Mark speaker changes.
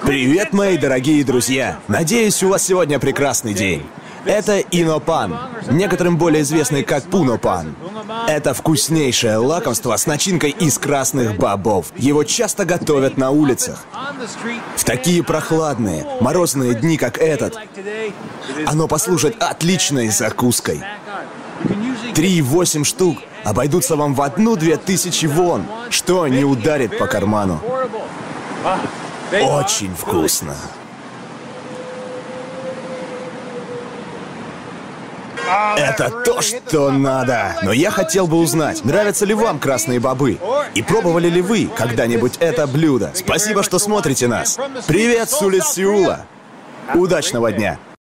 Speaker 1: Привет, мои дорогие друзья! Надеюсь, у вас сегодня прекрасный день. Это инопан, некоторым более известный как пунопан. Это вкуснейшее лакомство с начинкой из красных бобов. Его часто готовят на улицах. В такие прохладные, морозные дни, как этот, оно послужит отличной закуской. 3-8 штук обойдутся вам в 1-2 000 вон, что не ударит по карману. Очень вкусно. Это то, что надо. Но я хотел бы узнать, нравятся ли вам красные бобы? И пробовали ли вы когда-нибудь это блюдо? Спасибо, что смотрите нас. Привет с улиц Сеула. Удачного дня.